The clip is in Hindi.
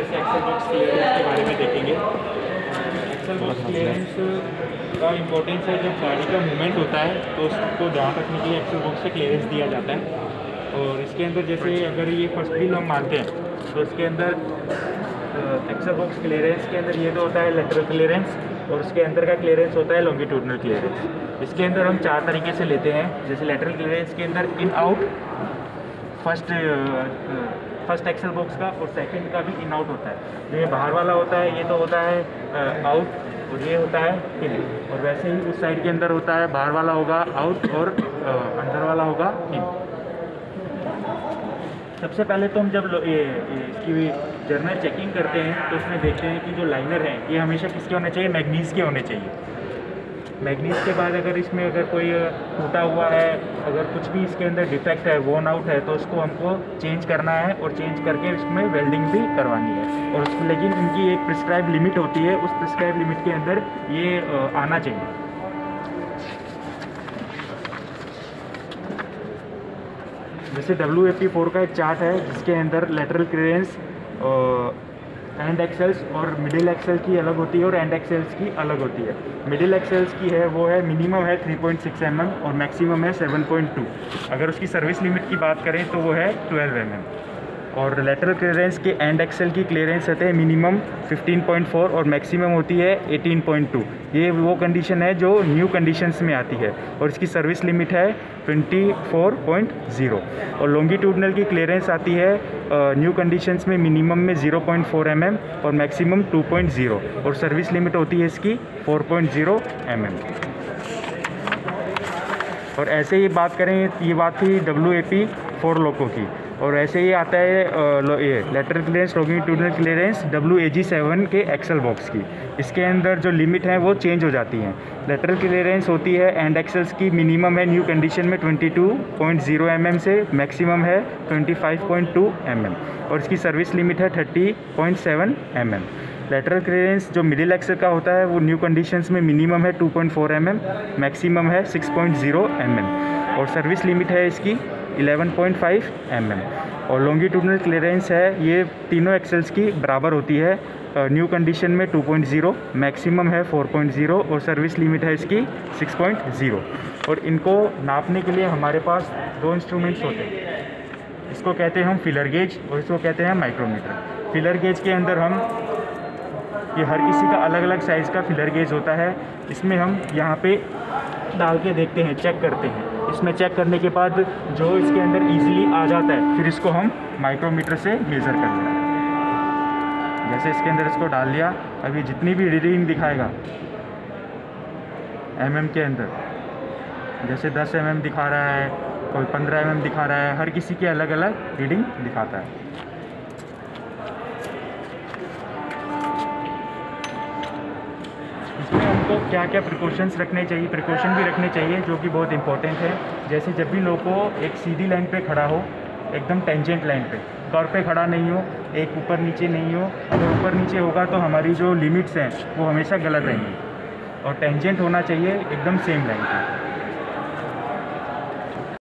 से एक्सेल बॉक्स क्लियरेंस के बारे में देखेंगे। एक्सेल बॉक्स क्लियरेंस का इम्पोर्टेंस है, जब गाड़ी का मूवमेंट होता है तो उसको ध्यान रखने के लिए एक्सेल बॉक्स से क्लियरेंस दिया जाता है। और इसके अंदर जैसे अगर ये फर्स्ट व्हील हम मानते हैं तो इसके अंदर एक्सेल बॉक्स क्लियरेंस के अंदर ये तो होता है लेटरल क्लियरेंस, और उसके अंदर का क्लियरेंस होता है लॉन्गिट्यूडनल क्लियरेंस। इसके अंदर हम 4 तरीके से लेते हैं। जैसे लेटरल क्लियरेंस के अंदर in out, first axle box का और सेकंड का भी इन आउट होता है। जो ये बाहर वाला होता है ये तो होता है आउट, और ये होता है इन। और वैसे ही उस साइड के अंदर होता है, बाहर वाला होगा आउट और अंदर वाला होगा इन। सबसे पहले तो हम जब इसकी जर्नल चेकिंग करते हैं तो उसमें देखते हैं कि जो लाइनर हैं ये हमेशा किसके होने चाहिए, मैग्नीज़ के होने चाहिए। मैग्नीज़ के बाद अगर इसमें अगर कोई टूटा हुआ है, अगर कुछ भी इसके अंदर डिफेक्ट है, वॉर्न आउट है, तो उसको हमको चेंज करना है और चेंज करके इसमें वेल्डिंग भी करवानी है। और उसमें लेकिन इनकी एक प्रिस्क्राइब लिमिट होती है, उस प्रिस्क्राइब लिमिट के अंदर ये आना चाहिए। जैसे WAP4 का एक चार्ट है जिसके अंदर लेटरल क्लियरेंस एंड एक्सेल्स और मिडिल एक्सेल की अलग होती है और एंड एक्सेल्स की अलग होती है। मिडिल एक्सेल्स की है वो है मिनिमम है 3.6 mm और मैक्सिमम है 7.2। अगर उसकी सर्विस लिमिट की बात करें तो वो है 12 mm। और लेटरल क्लियरेंस के एंड एक्सेल की क्लियरेंस रहते हैं मिनिमम 15.4 और मैक्सिमम होती है 18.2। ये वो कंडीशन है जो न्यू कंडीशंस में आती है, और इसकी सर्विस लिमिट है 24.0। और लॉन्गिट्यूडनल की क्लियरेंस आती है न्यू कंडीशंस में मिनिमम में 0.4 mm और मैक्सिमम 2.0, और सर्विस लिमिट होती है इसकी 4.0 mm। और ऐसे ही बात करें, ये बात थी WAP4 लोको की। और ऐसे ही आता है ये lateral clearance longitudinal clearance WAG7 के एक्सेल बॉक्स की। इसके अंदर जो लिमिट है वो चेंज हो जाती हैं। लेटरल क्लियरेंस होती है एंड एक्सेल्स की मिनिमम है न्यू कंडीशन में 22.0 mm से मैक्सिमम है 25.2 mm, और इसकी सर्विस लिमिट है 30.7 mm। लेटरल क्लियरेंस जो मिडिल एक्सेल का होता है वो न्यू कंडीशंस में मिनिमम है 2.4 mm, मैक्सिमम है 6.0 mm, और सर्विस लिमिट है इसकी 11.5 mm। और लॉन्गिट्यूडनल क्लियरेंस है ये तीनों एक्सेल्स की बराबर होती है। न्यू कंडीशन में 2.0, मैक्सिमम है 4.0 और सर्विस लिमिट है इसकी 6.0। और इनको नापने के लिए हमारे पास 2 इंस्ट्रूमेंट्स होते हैं। इसको कहते हैं हम फिलर गेज और इसको कहते हैं माइक्रोमीटर। फिलर गेज के अंदर हम ये हर किसी का अलग अलग साइज़ का फिलर गेज होता है। इसमें हम यहाँ पे डाल के देखते हैं, चेक करते हैं। इसमें चेक करने के बाद जो इसके अंदर इजीली आ जाता है फिर इसको हम माइक्रोमीटर से मेज़र कर लेते हैं। जैसे इसके अंदर इसको डाल लिया, अभी जितनी भी रीडिंग दिखाएगा mm के अंदर, जैसे 10 mm दिखा रहा है, कोई 15 mm दिखा रहा है, हर किसी की अलग अलग रीडिंग दिखाता है। इसमें हमको क्या क्या प्रिकॉशंस रखने चाहिए, प्रिकॉशन भी रखने चाहिए जो कि बहुत इंपॉर्टेंट है। जैसे जब भी लोगों को एक सीधी लाइन पे खड़ा हो, एकदम टेंजेंट लाइन पे, कर्व पे खड़ा नहीं हो, एक ऊपर नीचे नहीं हो। अगर ऊपर नीचे होगा तो हमारी जो लिमिट्स हैं वो हमेशा गलत रहेंगी, और टेंजेंट होना चाहिए एकदम सेम लाइन पे।